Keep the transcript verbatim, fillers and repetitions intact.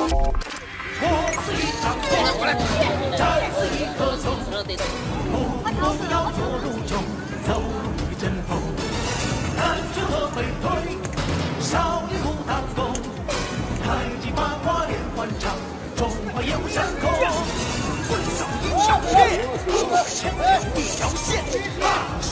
我是一张弓，战是一棵松。不要做路中，走路一阵风。南拳和北腿，少林武当功。太极八卦连环掌，中华有山口。混扫一条线，千条一条线。